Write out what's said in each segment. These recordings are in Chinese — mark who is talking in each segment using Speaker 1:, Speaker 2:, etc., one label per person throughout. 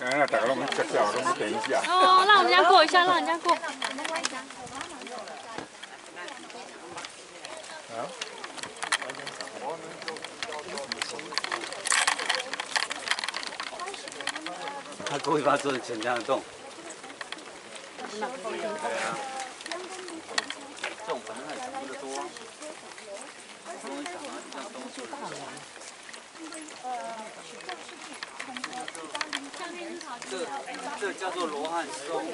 Speaker 1: 哎，大家拢吃掉，拢等一下。
Speaker 2: 哦，让人家过一下，让人家过。
Speaker 3: 他故意把它做成这样的洞。对啊，这种反正很长的多。不用想啊，这样东西大了。这叫做罗汉松。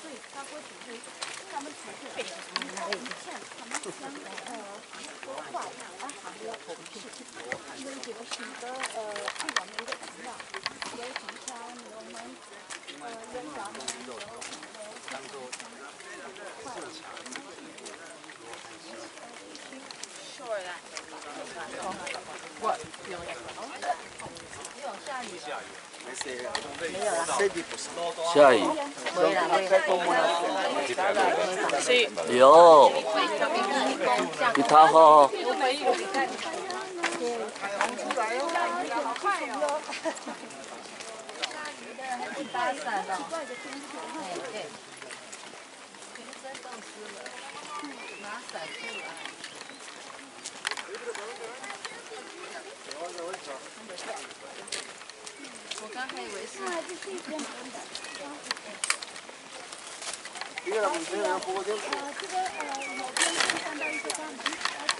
Speaker 3: 下雨。有。比他好。
Speaker 4: 打伞了，哎对，全身都湿了，拿伞出来。我刚还以为是。
Speaker 5: 这个每天要播进去。
Speaker 6: 这个某天会看到一个大门。